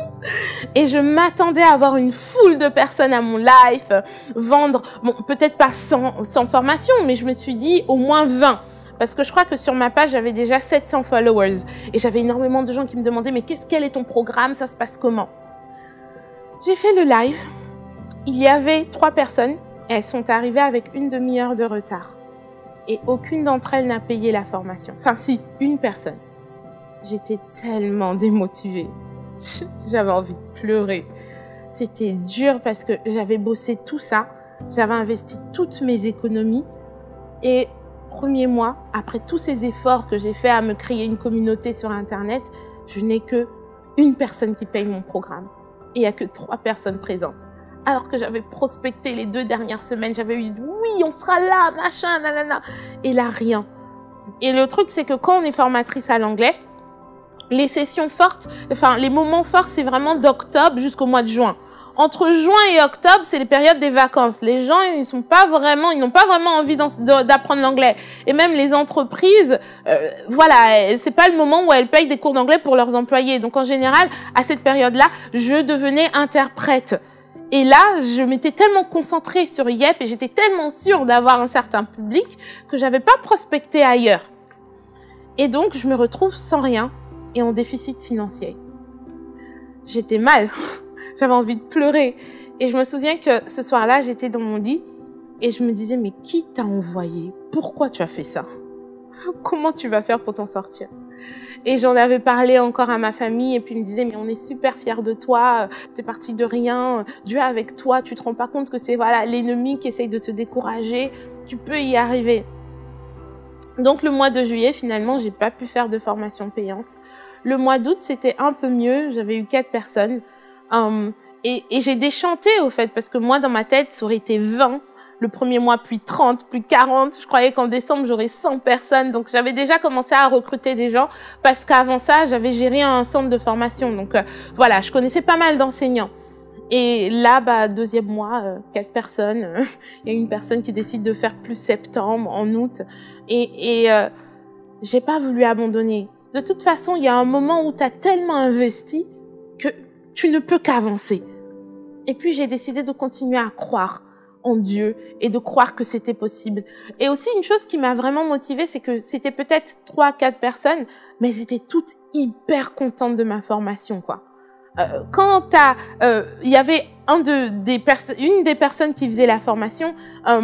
Speaker 3: Et je m'attendais à avoir une foule de personnes à mon live, vendre, bon, peut-être pas 100 formations, mais je me suis dit au moins 20. Parce que je crois que sur ma page, j'avais déjà 700 followers. Et j'avais énormément de gens qui me demandaient, mais quel est ton programme? Ça se passe comment? J'ai fait le live. Il y avait 3 personnes. Et elles sont arrivées avec une demi-heure de retard. Et aucune d'entre elles n'a payé la formation. Enfin, si, une personne. J'étais tellement démotivée. J'avais envie de pleurer. C'était dur parce que j'avais bossé tout ça. J'avais investi toutes mes économies. Et premier mois, après tous ces efforts que j'ai fait à me créer une communauté sur Internet, je n'ai que une personne qui paye mon programme. Et il n'y a que 3 personnes présentes. Alors que j'avais prospecté les 2 dernières semaines, j'avais eu « oui, on sera là, machin, nanana ». Et là, rien. Et le truc, c'est que quand on est formatrice à l'anglais, les sessions fortes, enfin, les moments forts, c'est vraiment d'octobre jusqu'au mois de juin. Entre juin et octobre, c'est les périodes des vacances. Les gens, ils n'ont pas vraiment envie d'apprendre l'anglais. Et même les entreprises, voilà, c'est pas le moment où elles payent des cours d'anglais pour leurs employés. Donc, en général, à cette période-là, je devenais interprète. Et là, je m'étais tellement concentrée sur Yep et j'étais tellement sûre d'avoir un certain public que j'avais pas prospecté ailleurs. Et donc, je me retrouve sans rien et en déficit financier. J'étais mal. J'avais envie de pleurer. Et je me souviens que ce soir-là, j'étais dans mon lit et je me disais, mais qui t'a envoyé? Pourquoi tu as fait ça? Comment tu vas faire pour t'en sortir? Et j'en avais parlé encore à ma famille et puis ils me disaient, mais on est super fiers de toi, t'es parti de rien, Dieu est avec toi, tu te rends pas compte que c'est voilà l'ennemi qui essaye de te décourager, tu peux y arriver. Donc le mois de juillet, finalement, j'ai pas pu faire de formation payante. Le mois d'août, c'était un peu mieux, j'avais eu 4 personnes. Et j'ai déchanté au fait, parce que moi, dans ma tête, ça aurait été 20 le premier mois, puis 30, puis 40. Je croyais qu'en décembre, j'aurais 100 personnes. Donc, j'avais déjà commencé à recruter des gens parce qu'avant ça, j'avais géré un centre de formation. Donc, voilà, je connaissais pas mal d'enseignants. Et là, deuxième mois, 4 personnes. Il y a une personne qui décide de faire plus septembre, en août. Et j'ai pas voulu abandonner. De toute façon, il y a un moment où tu as tellement investi que tu ne peux qu'avancer. Et puis, j'ai décidé de continuer à croire en Dieu et de croire que c'était possible. Et aussi, une chose qui m'a vraiment motivée, c'est que c'était peut-être 3-4 personnes, mais elles étaient toutes hyper contentes de ma formation, quoi. Quand il y avait une des personnes qui faisait la formation,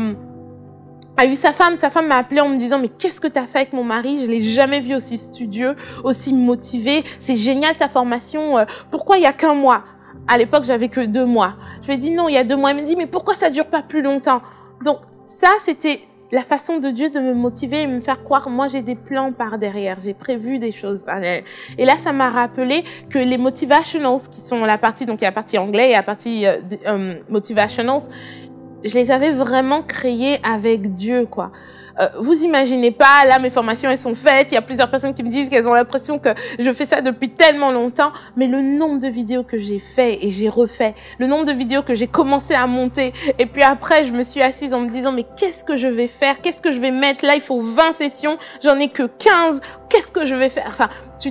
Speaker 3: a eu sa femme m'a appelé en me disant, mais qu'est-ce que t'as fait avec mon mari? Je l'ai jamais vu aussi studieux, aussi motivé. C'est génial ta formation. Pourquoi il y a qu'un mois? À l'époque, j'avais que 2 mois. Je lui ai dit non, il y a 2 mois. Elle m'a dit, mais pourquoi ça dure pas plus longtemps? Donc, ça, c'était la façon de Dieu de me motiver et me faire croire, moi, j'ai des plans par derrière. J'ai prévu des choses par derrière. Et là, ça m'a rappelé que les motivationals, qui sont la partie, donc il y a la partie anglais et la partie motivationals, je les avais vraiment créés avec Dieu, quoi. Vous imaginez pas, là, mes formations, elles sont faites. Il y a plusieurs personnes qui me disent qu'elles ont l'impression que je fais ça depuis tellement longtemps. Mais le nombre de vidéos que j'ai fait et j'ai refait, le nombre de vidéos que j'ai commencé à monter, et puis après, je me suis assise en me disant, mais qu'est-ce que je vais faire? Qu'est-ce que je vais mettre? Là, il faut 20 sessions. J'en ai que 15. Qu'est-ce que je vais faire? Enfin, tu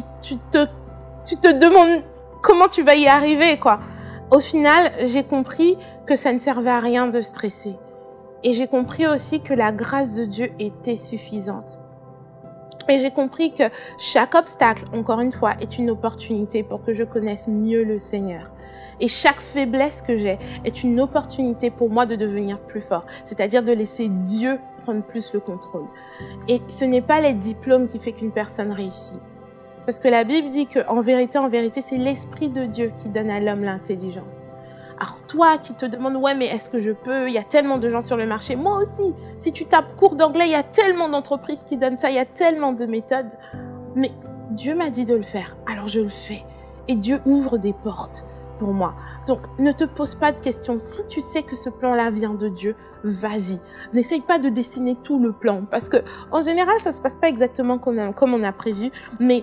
Speaker 3: te demandes comment tu vas y arriver, quoi. Au final, j'ai compris que ça ne servait à rien de stresser. Et j'ai compris aussi que la grâce de Dieu était suffisante. Et j'ai compris que chaque obstacle, encore une fois, est une opportunité pour que je connaisse mieux le Seigneur. Et chaque faiblesse que j'ai est une opportunité pour moi de devenir plus fort. C'est-à-dire de laisser Dieu prendre plus le contrôle. Et ce n'est pas les diplômes qui fait qu'une personne réussit. Parce que la Bible dit qu'en vérité, c'est l'Esprit de Dieu qui donne à l'homme l'intelligence. Alors toi qui te demandes, ouais, mais est-ce que je peux? Il y a tellement de gens sur le marché. Moi aussi, si tu tapes cours d'anglais, il y a tellement d'entreprises qui donnent ça, il y a tellement de méthodes. Mais Dieu m'a dit de le faire, alors je le fais. Et Dieu ouvre des portes pour moi. Donc, ne te pose pas de questions. Si tu sais que ce plan-là vient de Dieu, vas-y. N'essaye pas de dessiner tout le plan. Parce que, en général, ça se passe pas exactement comme on a prévu. Mais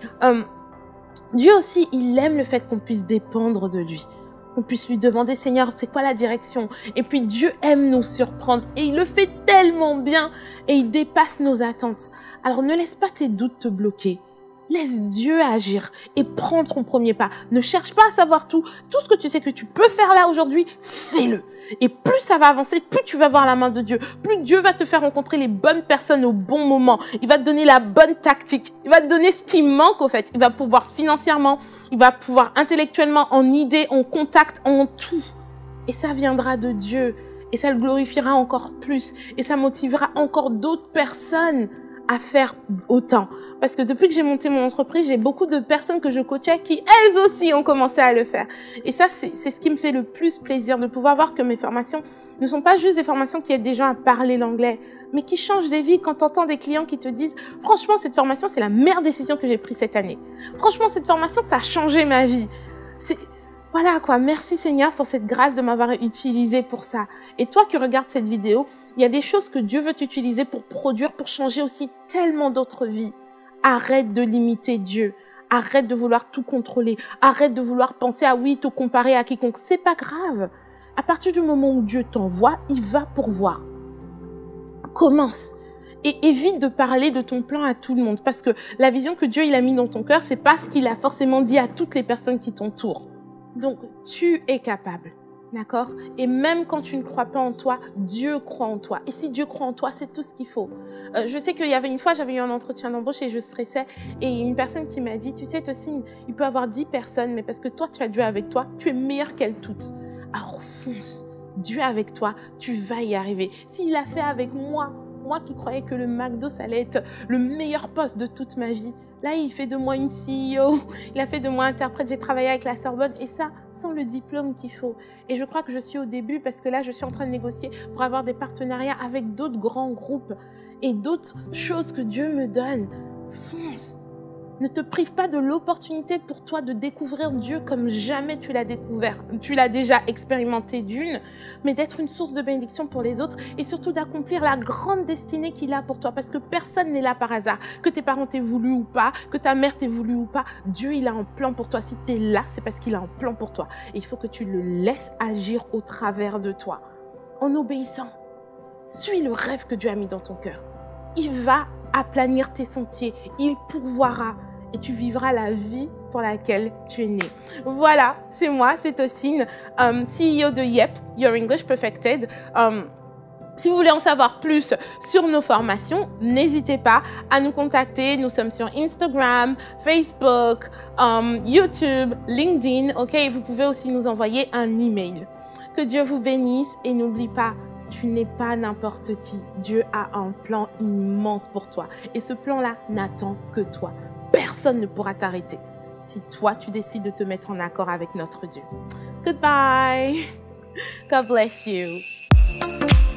Speaker 3: Dieu aussi, il aime le fait qu'on puisse dépendre de lui. Qu'on puisse lui demander, Seigneur, c'est quoi la direction? Et puis Dieu aime nous surprendre et il le fait tellement bien et il dépasse nos attentes. Alors ne laisse pas tes doutes te bloquer. Laisse Dieu agir et prends ton premier pas. Ne cherche pas à savoir tout. Tout ce que tu sais que tu peux faire là aujourd'hui, fais-le. Et plus ça va avancer, plus tu vas voir la main de Dieu. Plus Dieu va te faire rencontrer les bonnes personnes au bon moment. Il va te donner la bonne tactique. Il va te donner ce qui manque au fait. Il va pouvoir financièrement, il va pouvoir intellectuellement, en idées, en contact, en tout. Et ça viendra de Dieu. Et ça le glorifiera encore plus. Et ça motivera encore d'autres personnes à faire autant. Parce que depuis que j'ai monté mon entreprise, j'ai beaucoup de personnes que je coachais qui, elles aussi, ont commencé à le faire. Et ça, c'est ce qui me fait le plus plaisir, de pouvoir voir que mes formations ne sont pas juste des formations qui aident des gens à parler l'anglais, mais qui changent des vies. Quand tu entends des clients qui te disent « Franchement, cette formation, c'est la meilleure décision que j'ai prise cette année. Franchement, cette formation, ça a changé ma vie. » Voilà quoi, merci Seigneur pour cette grâce de m'avoir utilisé pour ça. Et toi qui regardes cette vidéo, il y a des choses que Dieu veut t'utiliser pour produire, pour changer aussi tellement d'autres vies. Arrête de limiter Dieu. Arrête de vouloir tout contrôler. Arrête de vouloir penser à oui, te comparer à quiconque. C'est pas grave. À partir du moment où Dieu t'envoie, il va pourvoir. Commence. Et évite de parler de ton plan à tout le monde. Parce que la vision que Dieu il a mis dans ton cœur, c'est pas ce qu'il a forcément dit à toutes les personnes qui t'entourent. Donc, tu es capable. D'accord? Et même quand tu ne crois pas en toi, Dieu croit en toi. Et si Dieu croit en toi, c'est tout ce qu'il faut. Je sais qu'il y avait une fois, j'avais eu un entretien d'embauche et je stressais. Et une personne qui m'a dit, tu sais, Tossine, il peut y avoir 10 personnes, mais parce que toi, tu as Dieu avec toi, tu es meilleure qu'elles toutes. Alors fonce. Dieu avec toi, tu vas y arriver. S'il a fait avec moi qui croyais que le McDo, ça allait être le meilleur poste de toute ma vie, là, il fait de moi une CEO, il a fait de moi interprète, j'ai travaillé avec la Sorbonne et ça, sans le diplôme qu'il faut. Et je crois que je suis au début parce que là, je suis en train de négocier pour avoir des partenariats avec d'autres grands groupes et d'autres choses que Dieu me donne. Fonce! Ne te prive pas de l'opportunité pour toi de découvrir Dieu comme jamais tu l'as découvert. Tu l'as déjà expérimenté d'une, mais d'être une source de bénédiction pour les autres et surtout d'accomplir la grande destinée qu'il a pour toi. Parce que personne n'est là par hasard. Que tes parents t'aient voulu ou pas, que ta mère t'ait voulu ou pas, Dieu, il a un plan pour toi. Si tu es là, c'est parce qu'il a un plan pour toi. Et il faut que tu le laisses agir au travers de toi. En obéissant, suis le rêve que Dieu a mis dans ton cœur. Il va aplanir tes sentiers, il pourvoira et tu vivras la vie pour laquelle tu es né. Voilà, c'est moi, c'est Tossine, CEO de Yep, Your English Perfected. Si vous voulez en savoir plus sur nos formations, n'hésitez pas à nous contacter. Nous sommes sur Instagram, Facebook, YouTube, LinkedIn. Ok, vous pouvez aussi nous envoyer un email. Que Dieu vous bénisse et n'oublie pas, tu n'es pas n'importe qui. Dieu a un plan immense pour toi. Et ce plan-là n'attend que toi. Personne ne pourra t'arrêter si toi, tu décides de te mettre en accord avec notre Dieu. Goodbye. God bless you.